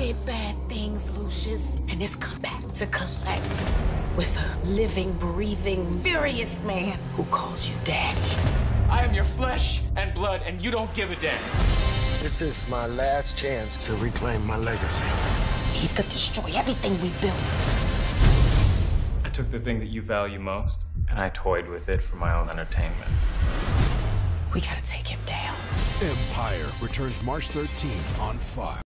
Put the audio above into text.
did bad things, Lucius, and it's come back to collect with a living, breathing, furious man who calls you daddy. I am your flesh and blood, and you don't give a damn. This is my last chance to reclaim my legacy. He could destroy everything we built. I took the thing that you value most, and I toyed with it for my own entertainment. We gotta take him down. Empire returns March 13th on Fox.